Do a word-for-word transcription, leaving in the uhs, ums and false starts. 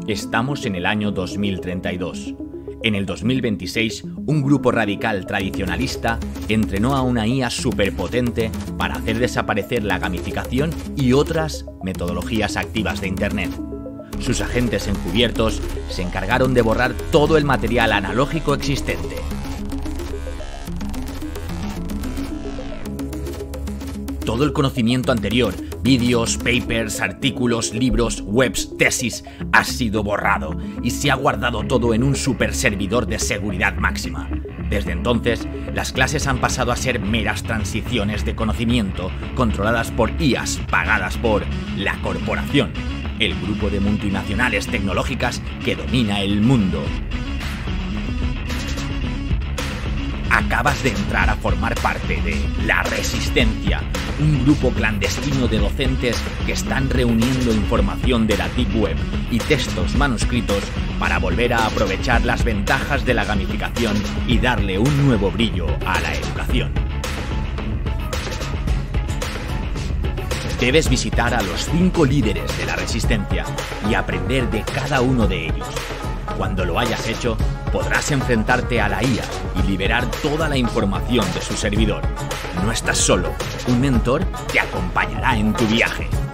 Estamos en el año dos mil treinta y dos. En el dos mil veintiséis, un grupo radical tradicionalista entrenó a una I A superpotente para hacer desaparecer la gamificación y otras metodologías activas de Internet. Sus agentes encubiertos se encargaron de borrar todo el material analógico existente. Todo el conocimiento anterior, vídeos, papers, artículos, libros, webs, tesis, ha sido borrado y se ha guardado todo en un super servidor de seguridad máxima. Desde entonces, las clases han pasado a ser meras transiciones de conocimiento controladas por I As pagadas por la corporación, el grupo de multinacionales tecnológicas que domina el mundo. Acabas de entrar a formar parte de La Resistencia, un grupo clandestino de docentes que están reuniendo información de la Deep Web y textos manuscritos para volver a aprovechar las ventajas de la gamificación y darle un nuevo brillo a la educación. Debes visitar a los cinco líderes de la Resistencia y aprender de cada uno de ellos. Cuando lo hayas hecho, podrás enfrentarte a la I A y liberar toda la información de su servidor. No estás solo, un mentor te acompañará en tu viaje.